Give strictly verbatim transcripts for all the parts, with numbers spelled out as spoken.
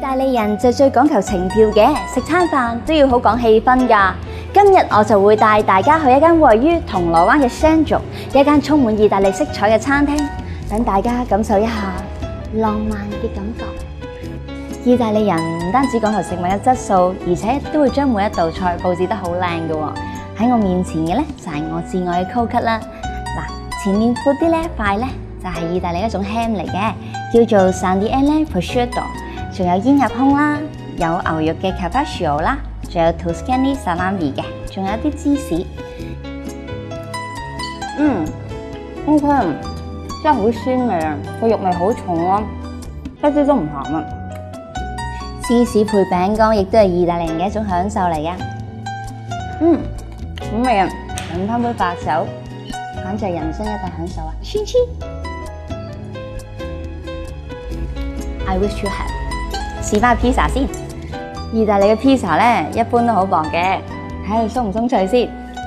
大利人就最講求情調嘅，食餐飯都要好講氣氛㗎。今日我就會帶大家去一間位於銅鑼灣嘅 Central， 一間充滿意大利色彩嘅餐廳，等大家感受一下浪漫嘅感覺。意大利人唔單止講求食物嘅質素，而且都會將每一道菜佈置得好靚嘅喎。喺我面前嘅咧就係我至愛嘅 Cold Cut啦。嗱，前面闊啲呢一塊咧就係意大利一種 ham 嚟嘅，叫做 San di Elle Prosciutto。仲有煙入胸啦，有牛肉嘅 carpaccio 啦，仲有 Tuscany salami 嘅，仲有啲芝士。嗯 ，OK， 真係好鮮味啊！個肉味好重咯，一啲都唔鹹啊！芝士配餅乾亦都係意大利人嘅一種享受嚟嘅。嗯，好味啊！飲翻杯白酒，簡直係人生一大享受啊！千千 I wish you had。試翻個 pizza 先，意大利嘅 pizza 咧一般都好薄嘅，睇下佢鬆唔鬆脆先。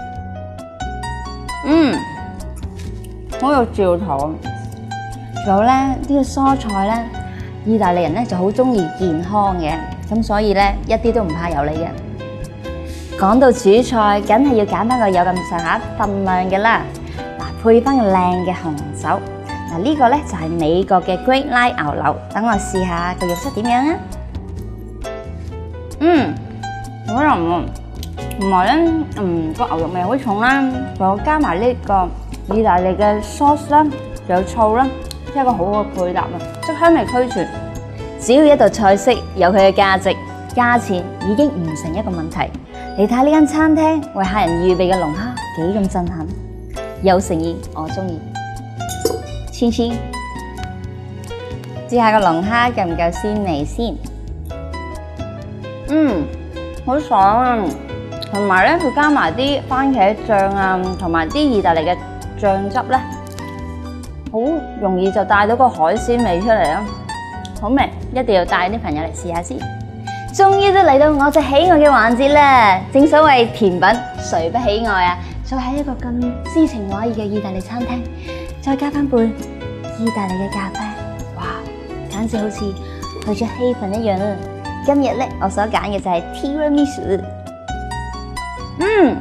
嗯，好有嚼頭。仲有咧呢個蔬菜咧，意大利人咧就好中意健康嘅，咁所以咧一啲都唔怕油膩嘅。講到主菜，梗係要揀翻個有咁上下份量嘅啦。嗱，配翻個靚嘅紅酒。嗱，呢個咧就係美國嘅 Great Line 牛柳，等我試下個肉質點樣啊！嗯，好腍喎，同埋咧，嗯個牛肉味好重啦，仲有加埋呢個意大利嘅 sauce 啦，仲有醋啦，即係一個好好嘅配搭啊，色香味俱全。只要一道菜式有佢嘅價值，價錢已經唔成一個問題。你睇下呢間餐廳為客人預備嘅龍蝦幾咁震撼，有誠意，我中意。千千，試下個龍蝦夠唔夠鮮味先？嗯，好爽啊！同埋咧，佢加埋啲番茄醬啊，同埋啲意大利嘅醬汁咧，好容易就帶到個海鮮味出嚟啦，好味！一定要帶啲朋友嚟試下先。終於都嚟到我最喜愛嘅環節啦！正所謂甜品誰不喜愛啊？再喺一個咁詩情畫意嘅意大利餐廳，再加翻杯意大利嘅咖啡，哇！簡直好似去咗希份一樣啊！今日咧，我所揀嘅就係 Tiramisu。嗯，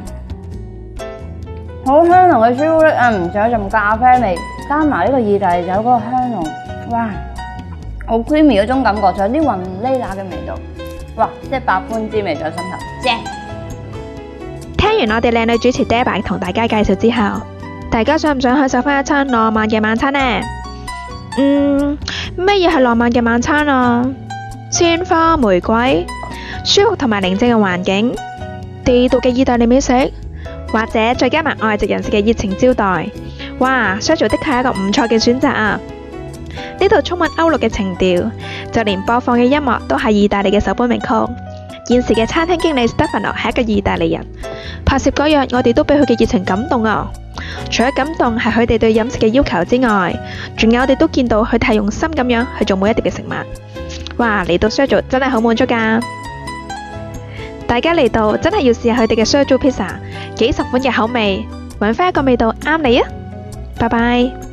好香濃嘅朱古力啊，仲有陣咖啡味，加埋呢個意大利酒嗰個香濃，哇！好 creamy 嗰種感覺，仲有啲雲呢拿嘅味道，哇！即係百般滋味在心頭，正！ 聽完我哋靚女主持 Debra 同大家介紹之後，大家想唔想享受翻一餐浪漫嘅晚餐呢？嗯，咩嘢係浪漫嘅晚餐啊？鮮花玫瑰，舒服同埋寧靜嘅環境，地道嘅意大利美食，或者再加埋外籍人士嘅熱情招待，哇 Sergio 的確係一個唔錯嘅選擇啊！呢度充滿歐陸嘅情調，就連播放嘅音樂都係意大利嘅首本名曲。現時嘅餐廳經理 Stefano 係一個意大利人，拍攝嗰日我哋都俾佢嘅熱情感動啊！除咗感動係佢哋對飲食嘅要求之外，仲有我哋都見到佢哋係用心咁樣去做每一碟嘅食物。哇！嚟到 Sergio 真係好滿足㗎，大家嚟到真係要試下佢哋嘅 Sergio Pizza，幾十款嘅口味，揾翻一個味道啱你啊！拜拜。